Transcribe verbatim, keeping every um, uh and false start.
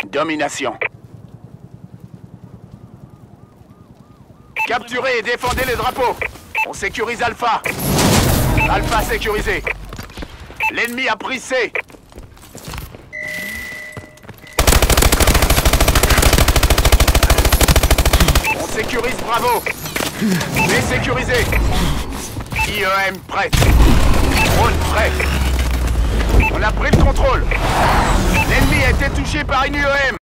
Domination. Capturez et défendez les drapeaux. On sécurise Alpha. Alpha sécurisé. L'ennemi a pris C. On sécurise Bravo. B sécurisé. I E M prêt. Drone prêt. On a pris le contrôle. L'ennemi a été touché par une I E M.